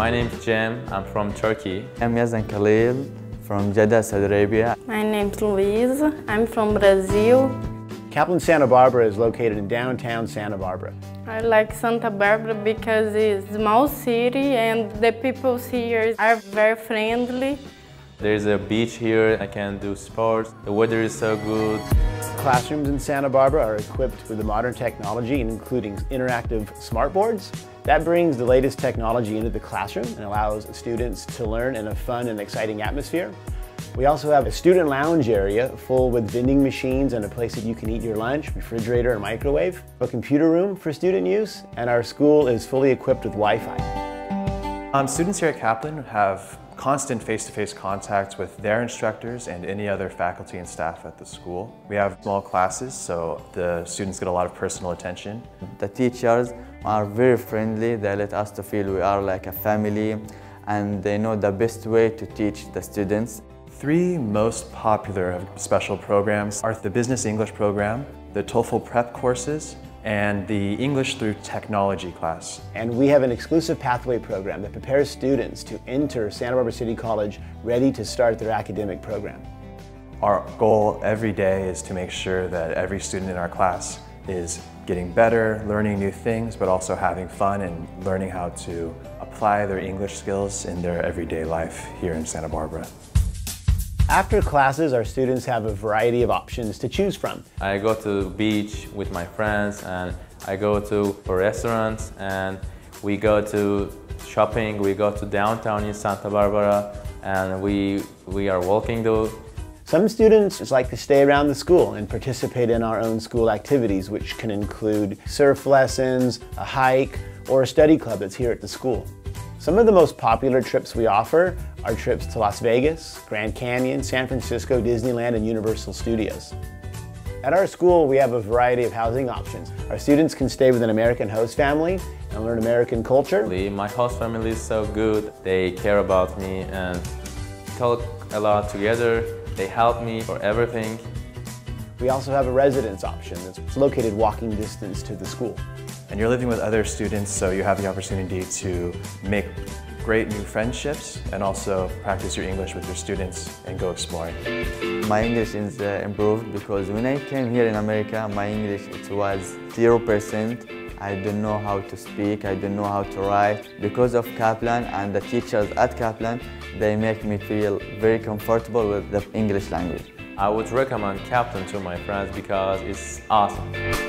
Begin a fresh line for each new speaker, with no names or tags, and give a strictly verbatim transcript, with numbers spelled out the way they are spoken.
My name's Cem, I'm from Turkey.
I'm Yazan Khalil from Jeddah, Saudi Arabia.
My name's Luiz, I'm from Brazil.
Kaplan Santa Barbara is located in downtown Santa Barbara.
I like Santa Barbara because it's a small city and the people here are very friendly.
There's a beach here, I can do sports, the weather is so good.
Classrooms in Santa Barbara are equipped with the modern technology, including interactive smartboards. That brings the latest technology into the classroom and allows students to learn in a fun and exciting atmosphere. We also have a student lounge area full with vending machines and a place that you can eat your lunch, refrigerator and microwave, a computer room for student use, and our school is fully equipped with Wi-Fi.
Um, students here at Kaplan have constant face-to-face contact with their instructors and any other faculty and staff at the school. We have small classes, so the students get a lot of personal attention.
The teachers are very friendly. They let us to feel we are like a family, and they know the best way to teach the students.
Three most popular special programs are the Business English program, the TOEFL prep courses, and the English through Technology class.
And we have an exclusive pathway program that prepares students to enter Santa Barbara City College ready to start their academic program.
Our goal every day is to make sure that every student in our class is getting better, learning new things, but also having fun and learning how to apply their English skills in their everyday life here in Santa Barbara.
After classes, our students have a variety of options to choose from.
I go to the beach with my friends, and I go to restaurants, and we go to shopping. We go to downtown in Santa Barbara, and we, we are walking though.
Some students just like to stay around the school and participate in our own school activities, which can include surf lessons, a hike, or a study club that's here at the school. Some of the most popular trips we offer are trips to Las Vegas, Grand Canyon, San Francisco, Disneyland, and Universal Studios. At our school, we have a variety of housing options. Our students can stay with an American host family and learn American culture.
My host family is so good. They care about me and talk a lot together. They help me for everything.
We also have a residence option that's located walking distance to the school.
And you're living with other students, so you have the opportunity to make great new friendships and also practice your English with your students and go exploring.
My English is uh, improved because when I came here in America, my English it was zero percent. I don't know how to speak, I don't know how to write. Because of Kaplan and the teachers at Kaplan, they make me feel very comfortable with the English language.
I would recommend Kaplan to my friends because it's awesome.